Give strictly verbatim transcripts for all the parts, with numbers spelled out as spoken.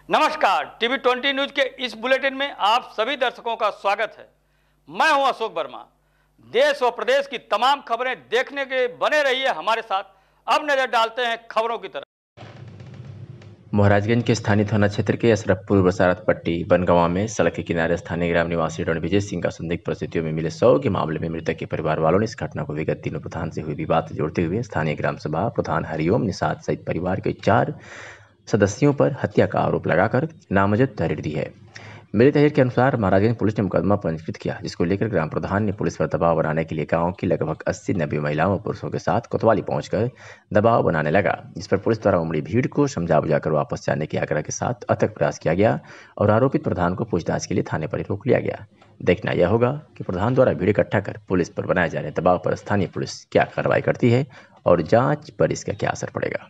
नमस्कार, TV twenty news के इस बुलेटिन में आप सभी दर्शकों का स्वागत है। मैं हूं अशोक वर्मा। देश व प्रदेश की तमाम खबरें देखने के बने रहिए हमारे साथ। अब नजर डालते हैं खबरों की तरफ। महाराजगंज के स्थानीय थाना क्षेत्र के अशरफपुर बसारत पट्टी बनगांव में सड़क के किनारे स्थानीय ग्राम निवासी रणविजय सिंह का संदिग्ध परिस्थितियों में मिले शव के मामले में मृतक के परिवार वालों ने इस घटना को विगत दिनों प्रधान से हुई विवाद से जोड़ते हुए स्थानीय ग्राम सभा प्रधान हरिओम निषाद सहित परिवार के चार सदस्यों पर हत्या का आरोप लगाकर नामजद तहरीर दी है। मिली तहरीर के अनुसार महाराजगंज पुलिस ने मुकदमा पंजीकृत किया, जिसको लेकर ग्राम प्रधान ने पुलिस पर दबाव बनाने के लिए गांव की लगभग अस्सी नब्बे महिलाओं और पुरुषों के साथ कोतवाली पहुंचकर दबाव बनाने लगा, जिस पर पुलिस द्वारा उमड़ी भीड़ को समझा बुझाकर वापस जाने के आग्रह के साथ अथक प्रयास किया गया और आरोपित प्रधान को पूछताछ के लिए थाने पर रोक लिया गया। देखना यह होगा कि प्रधान द्वारा भीड़ इकट्ठा कर पुलिस पर बनाए जा रहे दबाव पर स्थानीय पुलिस क्या कार्रवाई करती है और जांच पर इसका क्या असर पड़ेगा।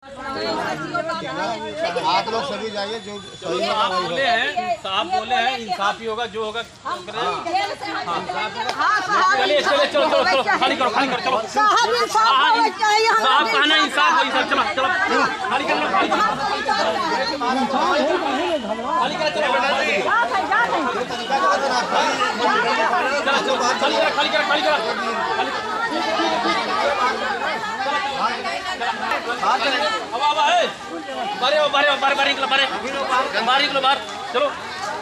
आप लोग सभी जाइए, जो सही आप बोले हैं, साहब बोले हैं, इंसाफ ही होगा, जो होगा चलिए चलिए चलो चलो चलो खाली करो खाली करो चलो साहब कहना इंसाफ होगी सर। चलो चलो खाली कर लो खाली खाली कर चलो खाली कर खाली कर खाली कर अब अब है बारे बारे बारे बारे निकलो बारे बारे निकलो बाहर चलो